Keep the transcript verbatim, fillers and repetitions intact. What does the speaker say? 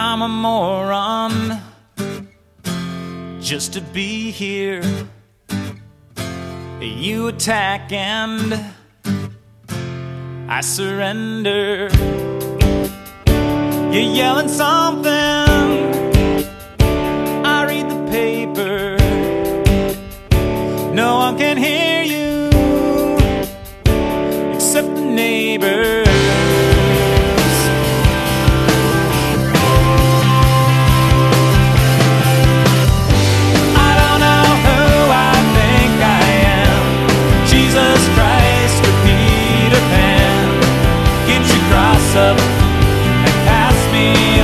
I'm a moron just to be here. You attack and I surrender. You're yelling something, I read the paper. No one can hear you except the neighbors. I don't know who I think I am, Jesus Christ or Peter Pan. Get your cross up and pass me